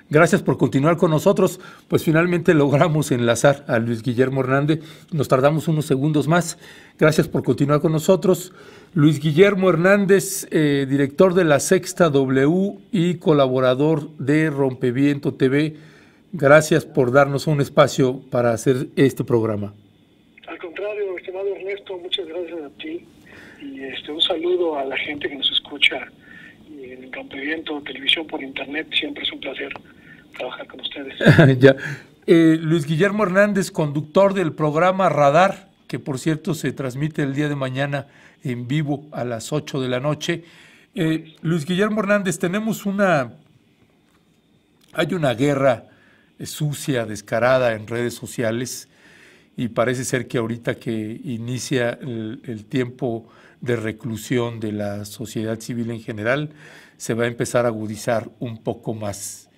Gracias por continuar con nosotros. Pues finalmente logramos enlazar a Luis Guillermo Hernández. Nos tardamos unos segundos más. Gracias por continuar con nosotros. Luis Guillermo Hernández, director de La Sexta W y colaborador de Rompeviento TV. Gracias por darnos un espacio para hacer este programa. Al contrario, estimado Ernesto, muchas gracias a ti. Y un saludo a la gente que nos escucha en Rompeviento Televisión por Internet. Siempre es un placer trabajar con ustedes. Ya. Luis Guillermo Hernández, conductor del programa Radar, que por cierto se transmite el día de mañana en vivo a las 8 de la noche. Luis Guillermo Hernández, hay una guerra sucia, descarada en redes sociales, y parece ser que ahorita que inicia el tiempo de reclusión de la sociedad civil en general, se va a empezar a agudizar un poco más.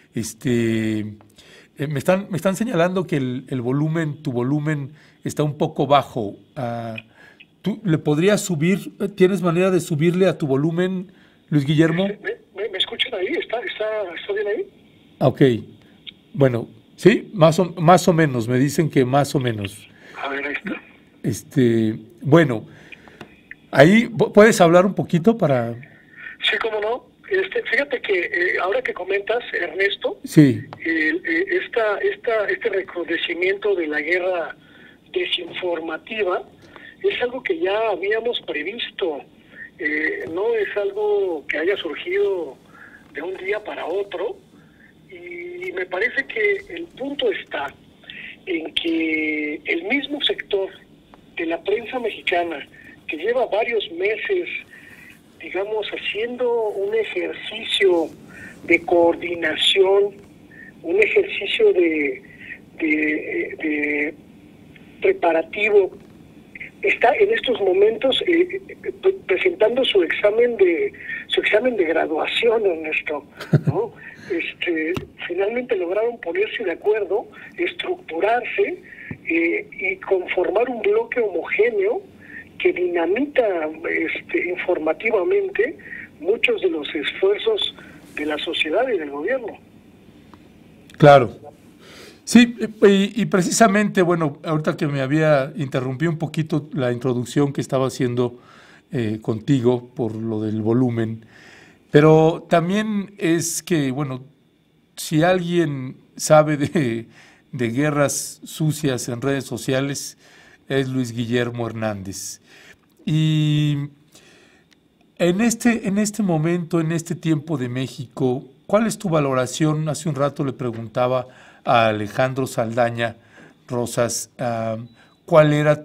Me están señalando que tu volumen está un poco bajo. ¿Tú le podrías subir? ¿Tienes manera de subirle a tu volumen, Luis Guillermo? ¿Me escuchan ahí? ¿Está bien ahí? Ok. Bueno, sí, más o menos. Me dicen que más o menos. A ver, ahí está. Bueno, ahí puedes hablar un poquito para... Sí, cómo no. Fíjate que ahora que comentas, Ernesto, sí, este recrudecimiento de la guerra desinformativa es algo que ya habíamos previsto, no es algo que haya surgido de un día para otro, y me parece que el punto está en que el mismo sector de la prensa mexicana, que lleva varios meses, digamos, haciendo un ejercicio de coordinación, un ejercicio de preparativo, está en estos momentos presentando su examen de graduación, Ernesto, ¿no? Finalmente lograron ponerse de acuerdo, estructurarse y conformar un bloque homogéneo que dinamita informativamente muchos de los esfuerzos de la sociedad y del gobierno. Claro. Sí, y precisamente, bueno, ahorita que me había interrumpido un poquito la introducción que estaba haciendo contigo por lo del volumen, pero también es que, bueno, si alguien sabe de guerras sucias en redes sociales, es Luis Guillermo Hernández. Y en este momento, en este tiempo de México, ¿cuál es tu valoración? Hace un rato le preguntaba a Alejandro Saldaña Rosas cuál era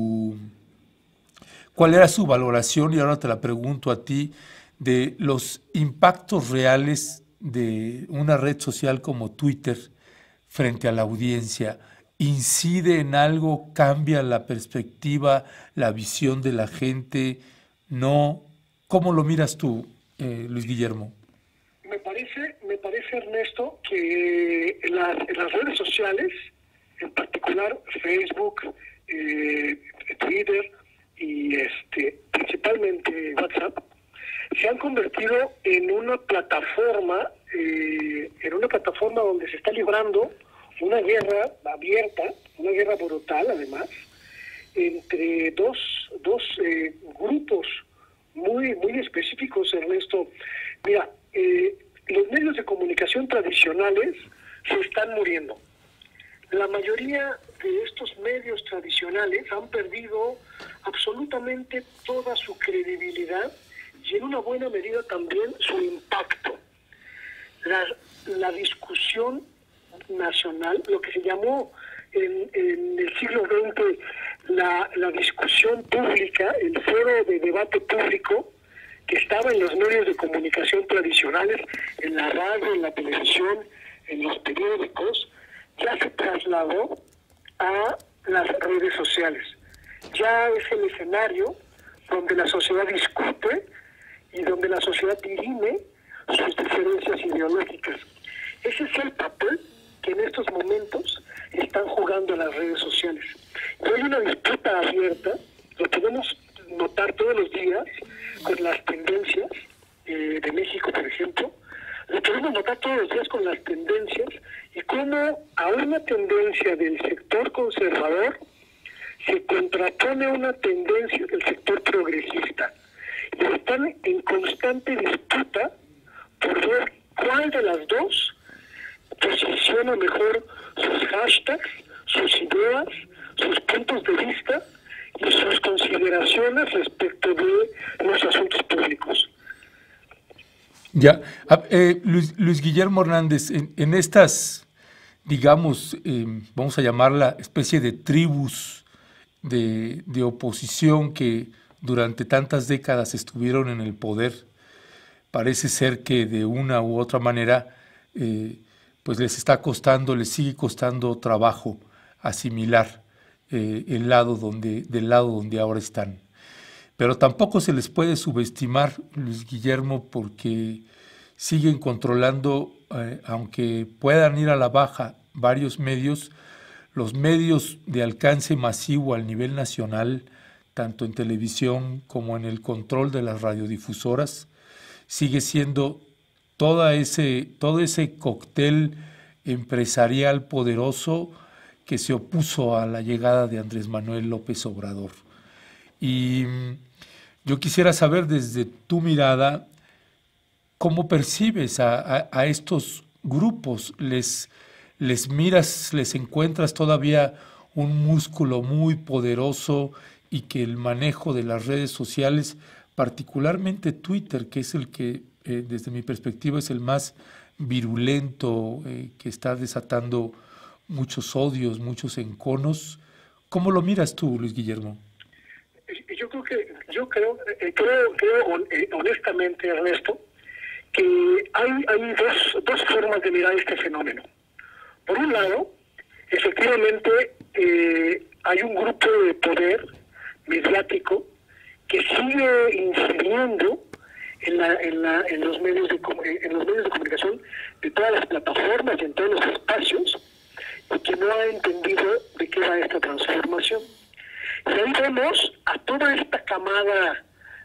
su valoración, y ahora te la pregunto a ti, de los impactos reales de una red social como Twitter frente a la audiencia. ¿Incide en algo? ¿Cambia la perspectiva, la visión de la gente? ¿No? ¿Cómo lo miras tú, Luis Guillermo? Me parece, Ernesto, que en las redes sociales, en particular Facebook, Twitter y principalmente WhatsApp, se han convertido en una plataforma donde se está librando una guerra abierta, una guerra brutal además, entre dos grupos muy específicos, Ernesto. Mira, los medios de comunicación tradicionales se están muriendo. La mayoría de estos medios tradicionales han perdido absolutamente toda su credibilidad y en una buena medida también su impacto. La discusión nacional, lo que se llamó en el siglo XX la discusión pública, el foro de debate público, que estaba en los medios de comunicación tradicionales, en la radio, en la televisión, en los periódicos, ya se trasladó a las redes sociales. Ya es el escenario donde la sociedad discute y donde la sociedad dirime sus diferencias ideológicas. Ese es el papel que en estos momentos están jugando las redes sociales. Y hay una disputa abierta, lo podemos notar todos los días con las tendencias de México, por ejemplo, lo podemos matar todos los días con las tendencias y cómo a una tendencia del sector conservador se contrapone una tendencia del sector progresista. Y están en constante disputa por ver cuál de las dos posiciona mejor sus hashtags, sus ideas, sus puntos de vista y sus consideraciones respecto de los asuntos públicos. Ya, Luis Guillermo Hernández, en estas, digamos, vamos a llamarla especie de tribus de oposición que durante tantas décadas estuvieron en el poder, parece ser que de una u otra manera pues les sigue costando trabajo asimilar del lado donde ahora están. Pero tampoco se les puede subestimar, Luis Guillermo, porque siguen controlando, aunque puedan ir a la baja varios medios, los medios de alcance masivo al nivel nacional, tanto en televisión como en el control de las radiodifusoras, sigue siendo todo ese cóctel empresarial poderoso que se opuso a la llegada de Andrés Manuel López Obrador. Y yo quisiera saber desde tu mirada, ¿cómo percibes a estos grupos? ¿Les miras, les encuentras todavía un músculo muy poderoso y que el manejo de las redes sociales, particularmente Twitter, que es el que desde mi perspectiva es el más virulento, que está desatando muchos odios, muchos enconos? ¿Cómo lo miras tú, Luis Guillermo? Yo creo honestamente, Ernesto, que hay dos formas de mirar este fenómeno. Por un lado, efectivamente, hay un grupo de poder mediático que sigue incidiendo en los medios de comunicación de todas las plataformas y en todos los espacios, y que no ha entendido de qué va esta transformación. Y ahí vemos a toda esta camada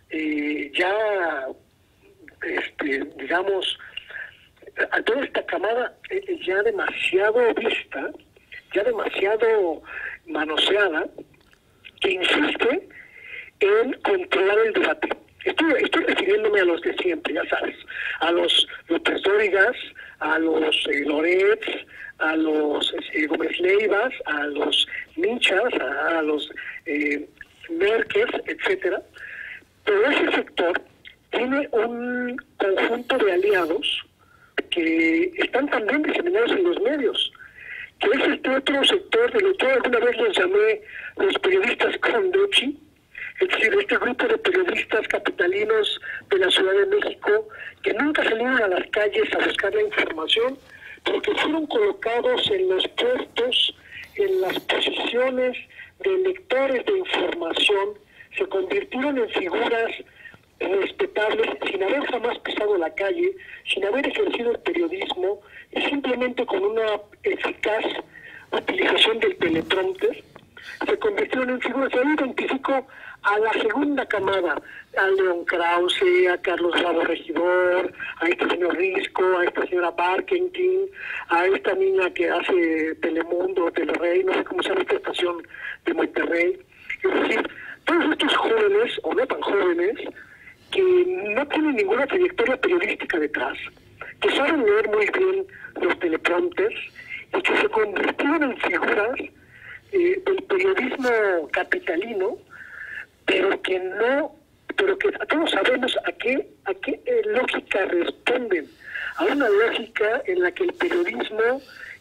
digamos, a toda esta camada ya demasiado vista, ya demasiado manoseada, que insiste en controlar el debate. Estoy refiriéndome a los de siempre, ya sabes, a los López Dórigas, a los Lorets, a los Gómez Leivas, a los Minchas, a los Merkes, etcétera. Pero ese sector tiene un conjunto de aliados que están también diseminados en los medios, que es este otro sector de lo que alguna vez los llamé los periodistas Condochi, es decir, este grupo de periodistas capitalinos de la Ciudad de México que nunca salieron a las calles a buscar la información, pero que fueron colocados en los puestos, en las posiciones de lectores de información, se convirtieron en figuras respetables sin haber jamás pisado la calle, sin haber ejercido el periodismo y simplemente con una eficaz utilización del teleprompter, se convirtieron en figuras. Yo identifico a la segunda camada, a León Krause, a Carlos Bravo Regidor, a este señor Risco, a esta señora Barkentin, a esta niña que hace Telemundo, Telerrey, no sé cómo se llama esta estación de Monterrey. Es decir, todos estos jóvenes, o no tan jóvenes, que no tienen ninguna trayectoria periodística detrás, que saben leer muy bien los teleprompters y que se convirtieron en figuras del periodismo capitalino, pero que todos sabemos a qué lógica responden, a una lógica en la que el periodismo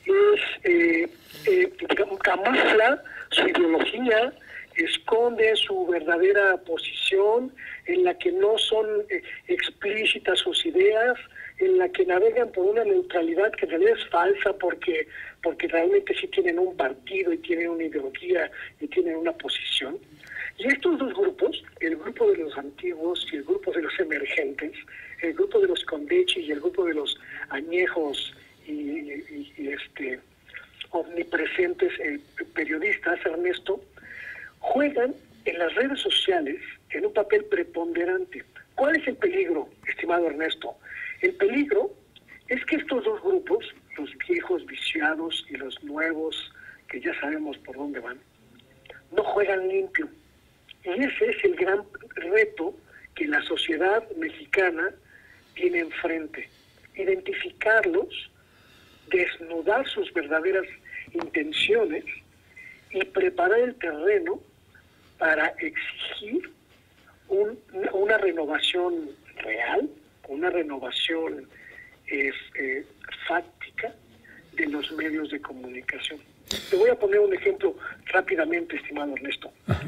camufla su ideología, esconde su verdadera posición, en la que no son explícitas sus ideas, en la que navegan por una neutralidad que en realidad es falsa porque realmente sí tienen un partido y tienen una ideología y tienen una posición. Y estos dos grupos, el grupo de los antiguos y el grupo de los emergentes, el grupo de los Condechi y el grupo de los añejos y omnipresentes periodistas, Ernesto, juegan en las redes sociales en un papel preponderante. ¿Cuál es el peligro, estimado Ernesto? El peligro es que estos dos grupos, los viejos viciados y los nuevos, que ya sabemos por dónde van, no juegan limpio. Y ese es el gran reto que la sociedad mexicana tiene enfrente. Identificarlos, desnudar sus verdaderas intenciones y preparar el terreno para exigir una renovación real, una renovación fáctica de los medios de comunicación. Te voy a poner un ejemplo rápidamente, estimado Ernesto.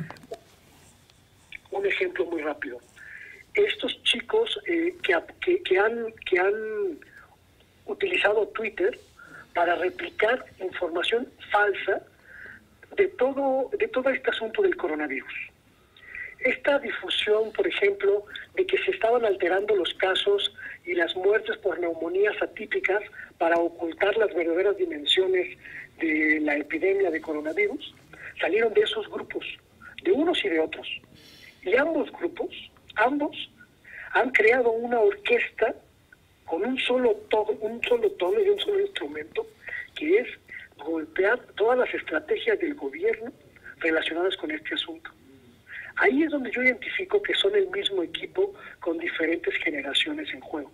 Un ejemplo muy rápido. Estos chicos que han utilizado Twitter para replicar información falsa de todo este asunto del coronavirus. Esta difusión, por ejemplo, de que se estaban alterando los casos y las muertes por neumonías atípicas para ocultar las verdaderas dimensiones de la epidemia de coronavirus, salieron de esos grupos, de unos y de otros. Y ambos grupos, han creado una orquesta con un solo tono y un solo instrumento, que es golpear todas las estrategias del gobierno relacionadas con este asunto. Ahí es donde yo identifico que son el mismo equipo con diferentes generaciones en juego.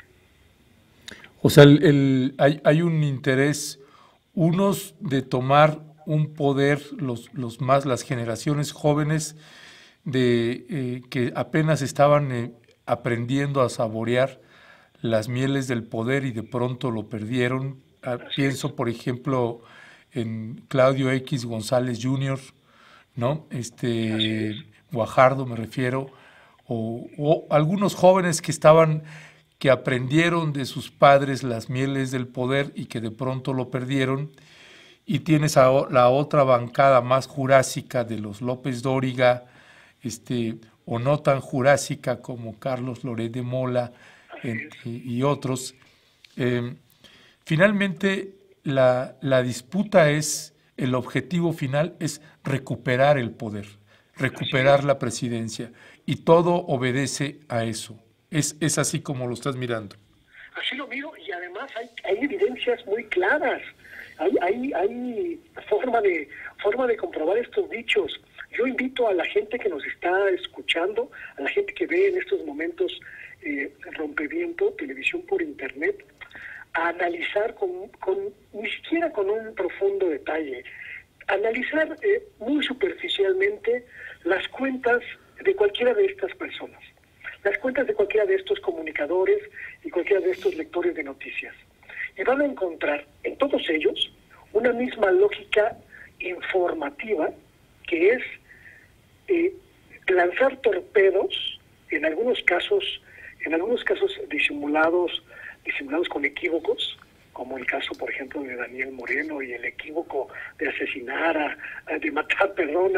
O sea, hay un interés, unos de tomar un poder, las generaciones jóvenes que apenas estaban aprendiendo a saborear las mieles del poder y de pronto lo perdieron. Pienso, por ejemplo, en Claudio X González Jr., ¿no? Guajardo me refiero, o algunos jóvenes que aprendieron de sus padres las mieles del poder y que de pronto lo perdieron, y tienes la otra bancada más jurásica de los López Dóriga, o no tan jurásica como Carlos Loret de Mola y otros. Finalmente, la disputa el objetivo final es recuperar el poder, recuperar la presidencia, y todo obedece a eso. Es así como lo estás mirando. Así lo miro, y además hay evidencias muy claras. Hay forma de comprobar estos dichos. Yo invito a la gente que nos está escuchando, a la gente que ve en estos momentos Rompeviento, televisión por internet, a analizar ni siquiera con un profundo detalle, analizar muy superficialmente las cuentas de cualquiera de estas personas, las cuentas de cualquiera de estos comunicadores y cualquiera de estos lectores de noticias. Y van a encontrar en todos ellos una misma lógica informativa, que es lanzar torpedos, en algunos casos disimulados con equívocos, como el caso, por ejemplo, de Daniel Moreno y el equívoco de asesinar de matar,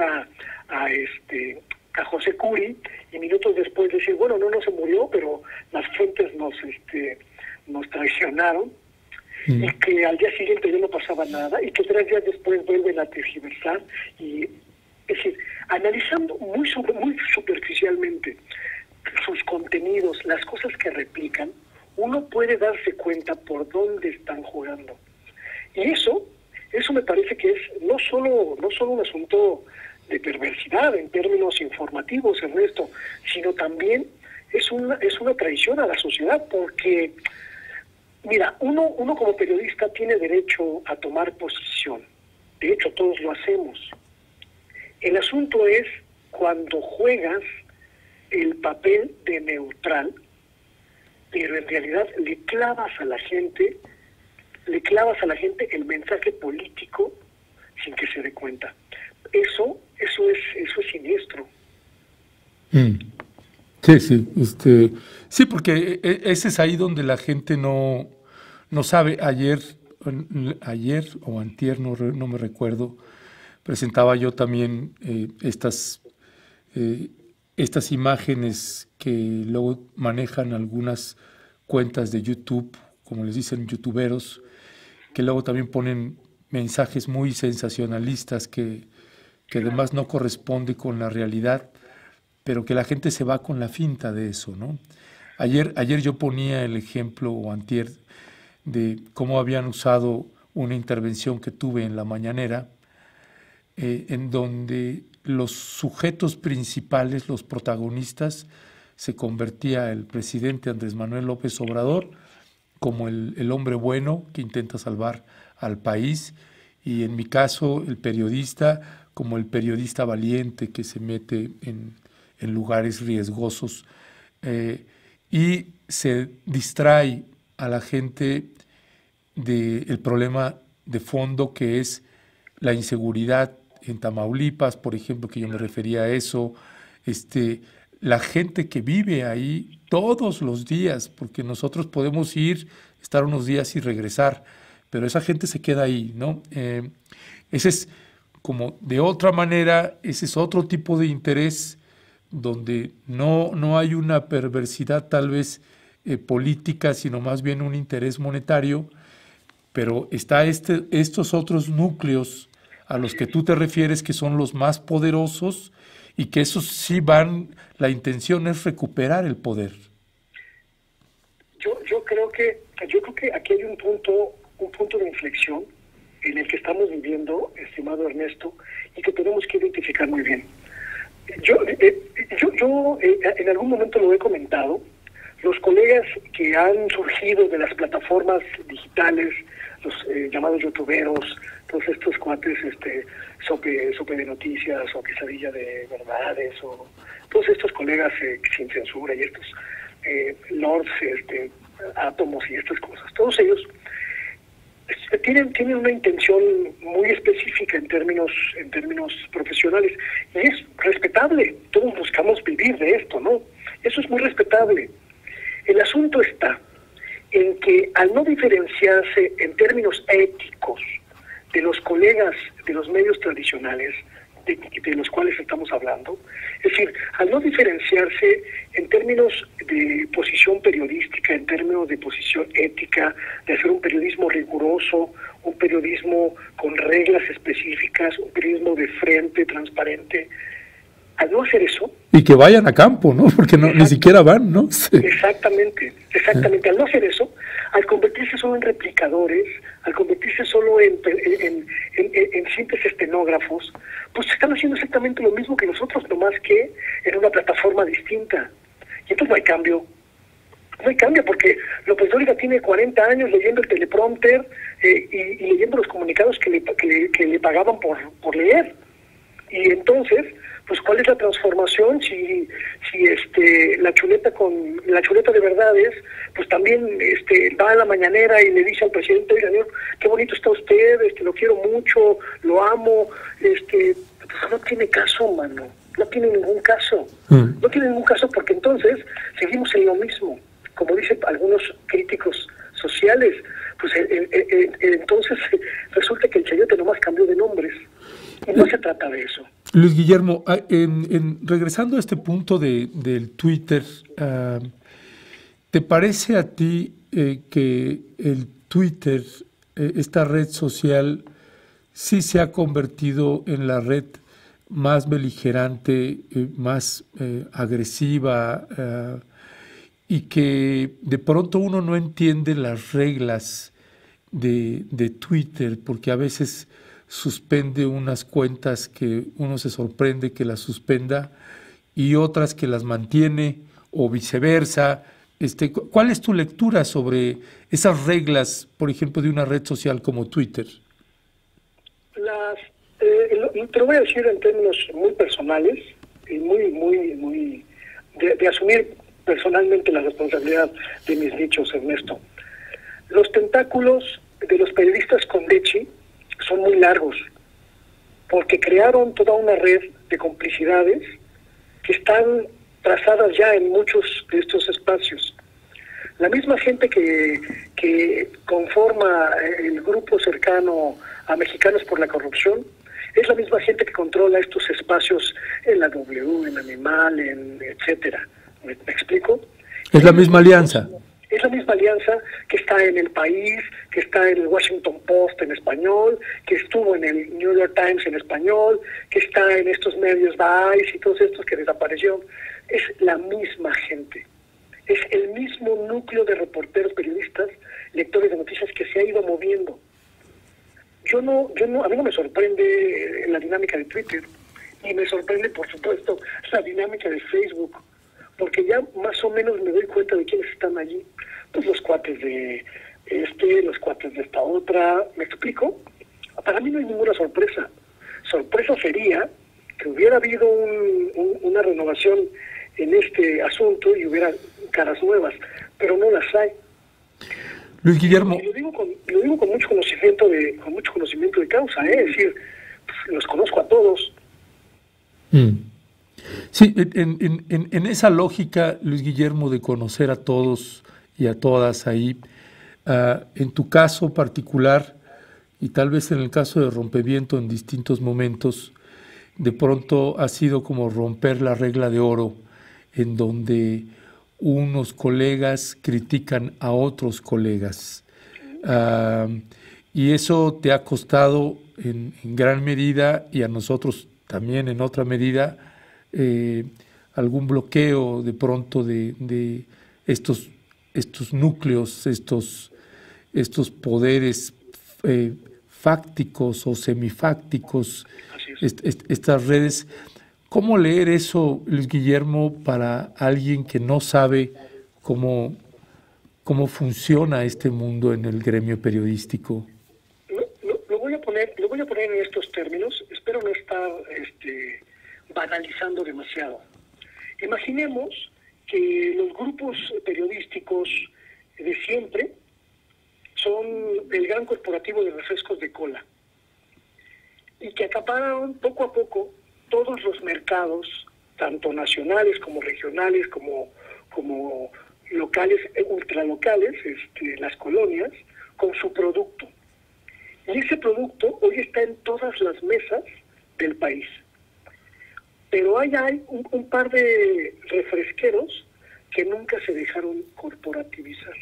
a José Curi, y minutos después decir, bueno, no se murió, pero las fuentes nos traicionaron, y que al día siguiente ya no pasaba nada, y que 3 días después vuelven a tergiversar. Y es decir, analizando muy superficialmente sus contenidos, las cosas que replican, uno puede darse cuenta por dónde están jugando. Y eso me parece que es no solo un asunto de perversidad en términos informativos, Ernesto, sino también es una traición a la sociedad, porque, mira, uno como periodista tiene derecho a tomar posición. De hecho, todos lo hacemos. El asunto es cuando juegas el papel de neutral, pero en realidad le clavas a la gente el mensaje político sin que se dé cuenta. Eso es siniestro. Sí, sí, porque ese es ahí donde la gente no sabe. Ayer o antier, no me recuerdo, presentaba yo también estas imágenes que luego manejan algunas cuentas de YouTube, como les dicen youtuberos, que luego también ponen mensajes muy sensacionalistas que además no corresponde con la realidad, pero que la gente se va con la finta de eso, ¿no? Ayer yo ponía el ejemplo, o antier, de cómo habían usado una intervención que tuve en la mañanera, en donde los sujetos principales, los protagonistas, se convertía el presidente Andrés Manuel López Obrador como el hombre bueno que intenta salvar al país, y en mi caso el periodista como el periodista valiente que se mete en lugares riesgosos, y se distrae a la gente del problema de fondo, que es la inseguridad en Tamaulipas, por ejemplo, que yo me refería a eso, la gente que vive ahí todos los días, porque nosotros podemos ir, estar unos días y regresar, pero esa gente se queda ahí, ¿no? Ese es como de otra manera, ese es otro tipo de interés donde no hay una perversidad tal vez política, sino más bien un interés monetario, pero está estos otros núcleos a los que tú te refieres, que son los más poderosos, y que esos sí la intención es recuperar el poder. Yo creo que aquí hay un punto de inflexión en el que estamos viviendo, estimado Ernesto, y que tenemos que identificar muy bien. Yo en algún momento lo he comentado. Los colegas que han surgido de las plataformas digitales, los llamados youtuberos, todos estos cuates, sope de noticias o quesadilla de verdades, o todos estos colegas sin censura y estos lords, átomos y estas cosas, todos ellos tienen una intención muy específica en términos profesionales, y es respetable. Todos buscamos vivir de esto, ¿no? Eso es muy respetable. El asunto está en que, al no diferenciarse en términos éticos de los colegas de los medios tradicionales de los cuales estamos hablando, es decir, al no diferenciarse en términos de posición periodística, en términos de posición ética, de hacer un periodismo riguroso, un periodismo con reglas específicas, un periodismo de frente, transparente, al no hacer eso... Y que vayan a campo, ¿no? Porque ni siquiera van, ¿no? Sí. Exactamente. Al no hacer eso, al convertirse solo en replicadores, al convertirse solo en simples estenógrafos, pues están haciendo exactamente lo mismo que nosotros, nomás que en una plataforma distinta. Y entonces no hay cambio. No hay cambio, porque López Dóriga tiene 40 años leyendo el teleprompter y leyendo los comunicados que le pagaban por leer. Y entonces, pues, ¿cuál es la transformación? Si la chuleta de verdades, pues también va a la mañanera y le dice al presidente: oiga, señor, qué bonito está usted, lo quiero mucho, lo amo, pues no tiene caso, mano, no tiene ningún caso. No tiene ningún caso, porque entonces seguimos en lo mismo. Como dicen algunos críticos sociales, pues entonces resulta que el chayote nomás cambió de nombres. Y no se trata de eso. Luis Guillermo, regresando a este punto del Twitter, ¿te parece a ti que el Twitter, esta red social, sí se ha convertido en la red más beligerante, más agresiva, y que de pronto uno no entiende las reglas de Twitter, porque a veces suspende unas cuentas que uno se sorprende que las suspenda y otras que las mantiene, o viceversa? ¿Cuál es tu lectura sobre esas reglas, por ejemplo, de una red social como Twitter? Te lo voy a decir en términos muy personales y muy de asumir personalmente la responsabilidad de mis dichos, Ernesto. Los tentáculos de los periodistas Condechi son muy largos, porque crearon toda una red de complicidades que están trazadas ya en muchos de estos espacios. La misma gente que conforma el grupo cercano a Mexicanos por la Corrupción es la misma gente que controla estos espacios en la W, en Animal, etcétera. ¿Me explico? Es la misma alianza. Es la misma alianza que está en El País, que está en el Washington Post en español, que estuvo en el New York Times en español, que está en estos medios Vice y todos estos que desaparecieron. Es la misma gente. es el mismo núcleo de reporteros, periodistas, lectores de noticias que se ha ido moviendo. A mí no me sorprende la dinámica de Twitter, y me sorprende, por supuesto, la dinámica de Facebook, porque ya más o menos me doy cuenta de quiénes están allí. Pues los cuates de los cuates de esta otra, ¿me explico? Para mí no hay ninguna sorpresa. Sorpresa sería que hubiera habido una renovación en este asunto y hubiera caras nuevas, pero no las hay. Luis Guillermo. Lo digo con mucho conocimiento de causa, es decir, pues, los conozco a todos. Sí, en esa lógica, Luis Guillermo, de conocer a todos y a todas ahí, en tu caso particular, y tal vez en el caso de Rompeviento en distintos momentos, de pronto ha sido como romper la regla de oro, en donde unos colegas critican a otros colegas. Y eso te ha costado en gran medida, y a nosotros también en otra medida, algún bloqueo de pronto de estos núcleos, estos poderes fácticos o semifácticos, estas redes. ¿Cómo leer eso, Luis Guillermo, para alguien que no sabe cómo funciona este mundo en el gremio periodístico? Lo voy a poner en estos términos. Espero no estar banalizando demasiado. Imaginemos que los grupos periodísticos de siempre son el gran corporativo de refrescos de cola y que acapararon poco a poco todos los mercados, tanto nacionales como regionales, como locales, ultralocales, las colonias, con su producto. Y ese producto hoy está en todas las mesas del país. Pero hay un par de refresqueros que nunca se dejaron corporativizar.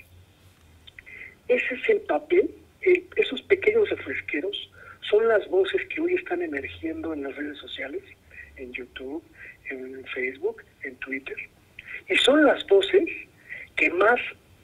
Ese es el papel. Esos pequeños refresqueros son las voces que hoy están emergiendo en las redes sociales, en YouTube, en Facebook, en Twitter. Y son las voces que más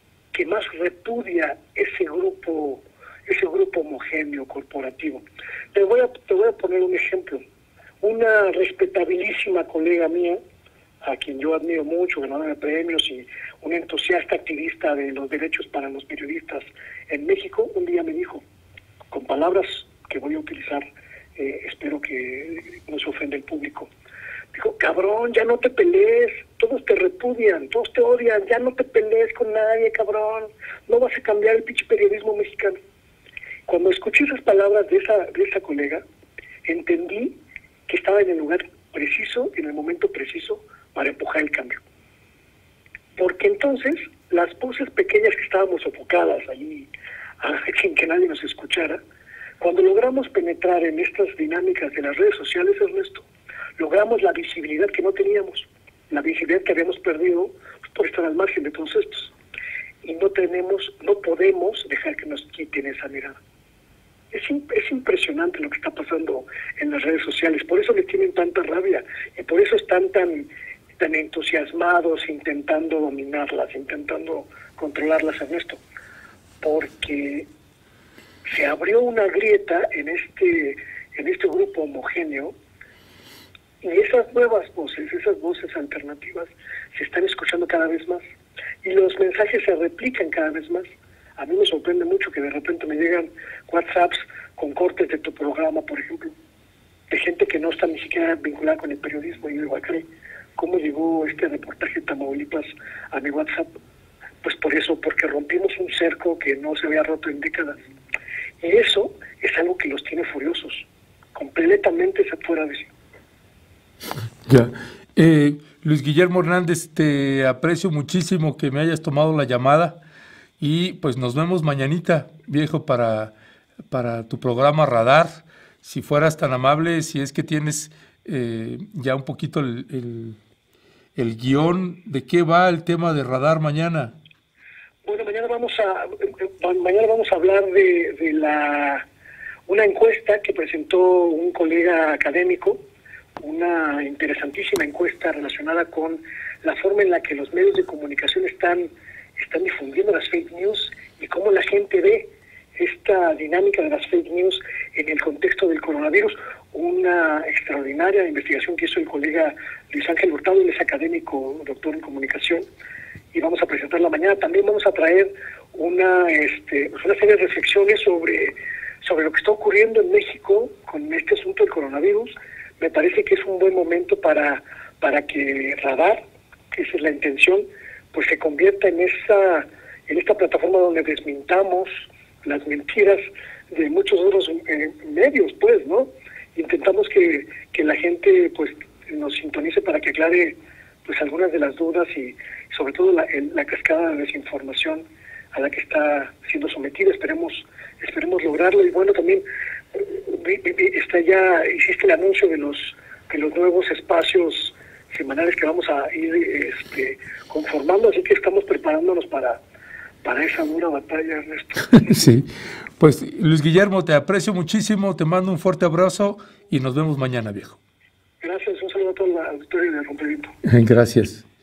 repudia ese grupo homogéneo corporativo. Te voy a poner un ejemplo. Una respetabilísima colega mía, a quien yo admiro mucho, ganadora de premios y un entusiasta activista de los derechos para los periodistas en México, un día me dijo, con palabras que voy a utilizar, espero que no se ofenda el público, dijo: cabrón, ya no te pelees, todos te repudian, todos te odian, ya no te pelees con nadie, cabrón, no vas a cambiar el pinche periodismo mexicano. Cuando escuché esas palabras de esa colega, entendí que estaba en el lugar preciso, en el momento preciso, para empujar el cambio. Porque entonces, las voces pequeñas que estábamos sofocadas allí, sin que nadie nos escuchara, cuando logramos penetrar en estas dinámicas de las redes sociales, Ernesto, logramos la visibilidad que no teníamos, la visibilidad que habíamos perdido por estar al margen de todos estos. Y no podemos dejar que nos quiten esa mirada. Es impresionante lo que está pasando en las redes sociales, por eso les tienen tanta rabia y por eso están tan entusiasmados intentando dominarlas, intentando controlarlas, Ernesto, porque se abrió una grieta en este grupo homogéneo y esas nuevas voces, esas voces alternativas se están escuchando cada vez más y los mensajes se replican cada vez más. A mí me sorprende mucho que de repente me llegan WhatsApps con cortes de tu programa, por ejemplo, de gente que no está ni siquiera vinculada con el periodismo. Y yo digo, ¿cómo llegó este reportaje de Tamaulipas a mi WhatsApp? Pues por eso, porque rompimos un cerco que no se había roto en décadas. Y eso es algo que los tiene furiosos, completamente fuera de sí. Ya. Luis Guillermo Hernández, te aprecio muchísimo que me hayas tomado la llamada. Y pues nos vemos mañanita, viejo, para tu programa Radar. Si fueras tan amable, si es que tienes ya un poquito el guión de qué va el tema de Radar mañana. Bueno, mañana vamos a hablar de una encuesta que presentó un colega académico, una interesantísima encuesta relacionada con la forma en la que los medios de comunicación están difundiendo las fake news y cómo la gente ve esta dinámica de las fake news en el contexto del coronavirus. Una extraordinaria investigación que hizo el colega Luis Ángel Hurtado, él es académico, doctor en comunicación, y vamos a presentarla mañana. También vamos a traer una serie de reflexiones sobre lo que está ocurriendo en México con este asunto del coronavirus. Me parece que es un buen momento para que Radar, que esa es la intención, pues se convierta en esta plataforma donde desmintamos las mentiras de muchos otros medios, pues, ¿no? Intentamos que la gente pues nos sintonice para que aclare pues algunas de las dudas y sobre todo la cascada de desinformación a la que está siendo sometida. Esperemos lograrlo. Y bueno, también ya hiciste el anuncio de los nuevos espacios semanales que vamos a ir conformando, así que estamos preparándonos para esa dura batalla, Ernesto. Sí, pues Luis Guillermo, te aprecio muchísimo, te mando un fuerte abrazo y nos vemos mañana, viejo. Gracias, un saludo a toda la auditoría de Rompeviento. Gracias.